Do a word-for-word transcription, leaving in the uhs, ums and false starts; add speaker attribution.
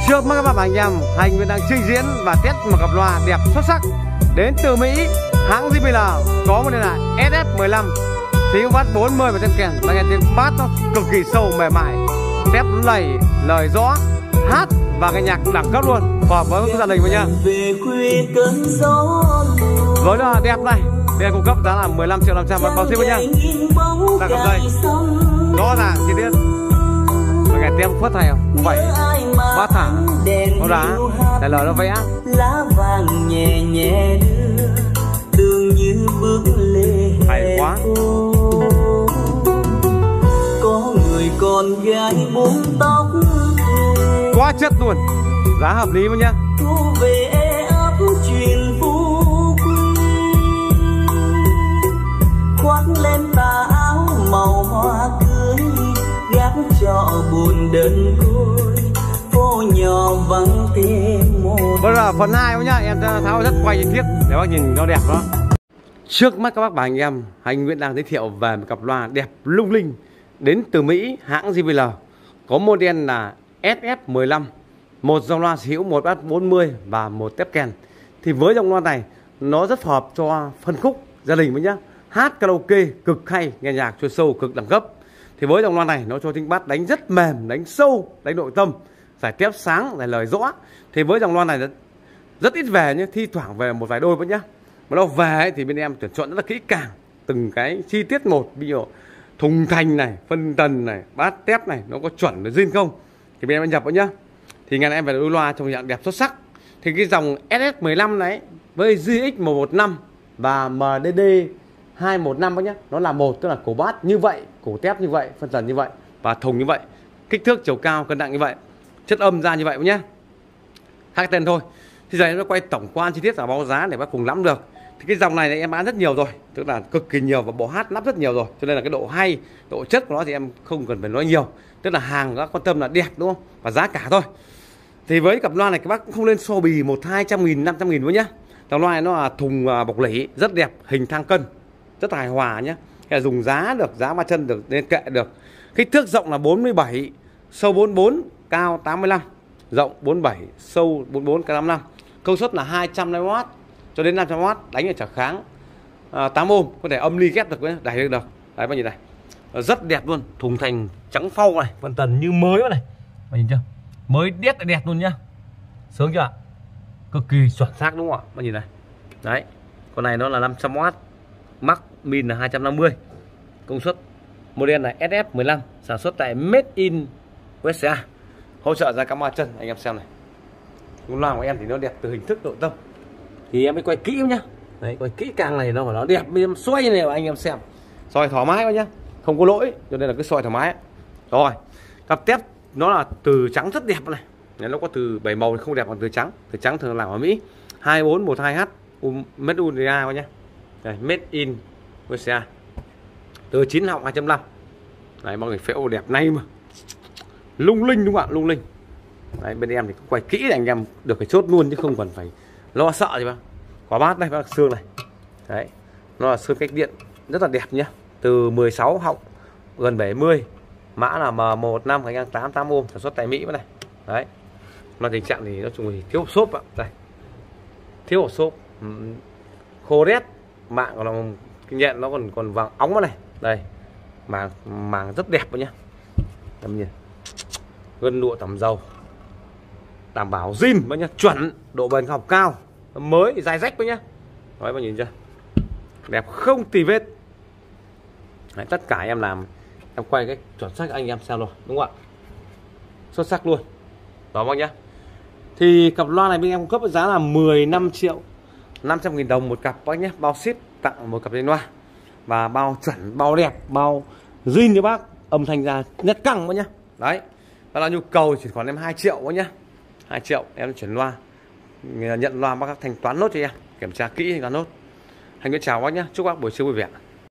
Speaker 1: Trước mắt các bạn anh em, Hành Nguyễn đang trình diễn và test một cặp loa đẹp xuất sắc đến từ Mỹ, hãng gi bê lờ, có một đây là ét ép mười lăm, tiếng bass bốn mươi và tiếng kèn. Ta nghe tiếng bass nó cực kỳ sâu mềm mại, tép lầy, lời rõ, hát và cái nhạc đẳng cấp luôn, phù hợp với gia đình với nhá. Với là đẹp này, đây cung cấp giá là mười lăm triệu năm trăm và bao ship với nhá. Ta cầm đây, rõ ràng chi tiết. Ngày tem phớt này không? Vậy bát thả, nó đá, đại lời nó vẽ.
Speaker 2: Lá vàng nhẹ nhẹ đưa, đường như bước lên.
Speaker 1: Hay quá.
Speaker 2: Có người con gái buông tóc,
Speaker 1: quá chất luôn, giá hợp lý với nhá.
Speaker 2: thu về ấp chuyện phú quý, khoác lên tà áo màu hoa cưới, gác cho buồn đơn côi, phố nhỏ vắng tiếng một.
Speaker 1: Bây giờ phần hai nhá, em tháo rất quay chi tiết để bác nhìn nó đẹp đó. Trước mắt các bác và anh em, Hành Nguyễn đang giới thiệu về một cặp loa đẹp lung linh đến từ Mỹ, hãng gi bê lờ, có model là ét ép mười lăm, một dòng loa sở hữu một bass bốn mươi và một tép kèn. Thì với dòng loa này nó rất phù hợp cho phân khúc gia đình với nhá, hát karaoke cực hay, nghe nhạc chuyên sâu cực đẳng cấp. Thì với dòng loa này nó cho tiếng bass đánh rất mềm, đánh sâu, đánh nội tâm, giải tép sáng, giải lời rõ. Thì với dòng loa này rất ít về nhé, thi thoảng về một vài đôi vẫn nhá. Mà đâu về ấy, thì bên em tuyển chọn rất là kỹ càng, từng cái chi tiết một, ví dụ thùng thành này, phân tần này, bát tép này nó có chuẩn nó zin không thì bên em nhập vào nhá. Thì ngày nay em về đôi loa trong dạng đẹp xuất sắc. Thì cái dòng ét ép mười lăm này với giê ích một một năm và em đê đê hai một năm nhá, nó là một, tức là cổ bát như vậy, cổ tép như vậy, phân tần như vậy và thùng như vậy, kích thước chiều cao cân nặng như vậy, chất âm ra như vậy nhá, khác tên thôi. Thì giờ nó quay tổng quan chi tiết và báo giá để bác cùng nắm được. Thì cái dòng này, này em bán rất nhiều rồi, tức là cực kỳ nhiều và bộ hát lắp rất nhiều rồi, cho nên là cái độ hay, độ chất của nó thì em không cần phải nói nhiều, tức là hàng các quan tâm là đẹp đúng không, và giá cả thôi. Thì với cặp loa này các bác cũng không lên so bì một hai trăm nghìn, năm trăm nghìn với nhá. Cặp loa này nó là thùng bọc lỉ rất đẹp, hình thang cân rất hài hòa nhá, cái dùng giá được, giá ba chân được, nên kệ được. Kích thước rộng là bốn mươi bảy, sâu bốn mươi bốn, cao tám mươi lăm, rộng bốn mươi bảy, sâu bốn mươi bốn, cao tám mươi lăm. Công suất là hai trăm năm mươi oát cho đến năm trăm oát, đánh ở trở kháng à, tám ôm, có thể âm ly ghép được, đẩy được được. Đấy bạn nhìn này, rất đẹp luôn, thùng thành trắng phau này, phân tần như mới này, bạn nhìn chưa, mới đét là đẹp luôn nhá, sướng chưa, cực kỳ chuẩn xác đúng không ạ, bạn nhìn này. Đấy, con này nó là năm trăm oát, mắc min là hai trăm năm mươi, công suất, model này ét ép mười lăm, sản xuất tại Made in u ét a, hỗ trợ ra cắm ba chân. Anh em xem này, loa của em thì nó đẹp từ hình thức nội tâm, thì em mới quay kỹ nhá. Đấy, quay kỹ càng này nó phải nó đẹp, em xoay này anh em xem, soi thoải mái quá nhá, không có lỗi, cho nên là cứ soi thoải mái. Rồi, cặp tép nó là từ trắng rất đẹp này, nó có từ bảy màu không đẹp, còn từ trắng, từ trắng thường làm ở Mỹ, hai bốn một hai h, made in u ét a nhá. Đây, made in u ét a, từ chín họng hai chấm năm. Đấy, mọi người phễu đẹp này mà, lung linh đúng không ạ, lung linh. Đấy, bên em thì cũng quay kỹ để anh em được cái chốt luôn chứ không cần phải lo sợ gì mà. Khóa bát đây, bác xương này. Đấy, nó là xương cách điện rất là đẹp nhá, từ mười sáu họng gần bảy mươi, mã là M một năm hai tám tám ôm, sản xuất tại Mỹ này. Đấy, nó tình trạng thì nói chung thì thiếu hộp xốp ạ, đây, thiếu hộp xốp, khô rét, mạng còn là cái nhện nó còn còn vàng óng này. Đây, màng màng rất đẹp nhá, em nhìn, gân lụa tẩm dầu, đảm bảo zin với nhá, chuẩn, độ bền học cao, mới dai rách với nhá. Đấy, bạn nhìn chưa, đẹp không tì vết. Đấy, tất cả em làm em quay cái chuẩn xác anh em xem rồi đúng không ạ, xuất sắc luôn đó bác nhá. Thì cặp loa này bên em cung cấp với giá là mười lăm triệu năm trăm nghìn đồng một cặp bác nhé, bao ship tặng một cặp dây loa và bao chuẩn, bao đẹp, bao zin cho bác, âm thanh ra nhất căng bác nhá. Đấy, đó là nhu cầu chỉ còn em hai triệu bác nhá, hai triệu em chuyển loa, nhận loa bác thanh toán nốt cho em, kiểm tra kỹ thanh toán nốt. Hành Nguyễn chào bác nhé, chúc bác buổi trưa vui vẻ.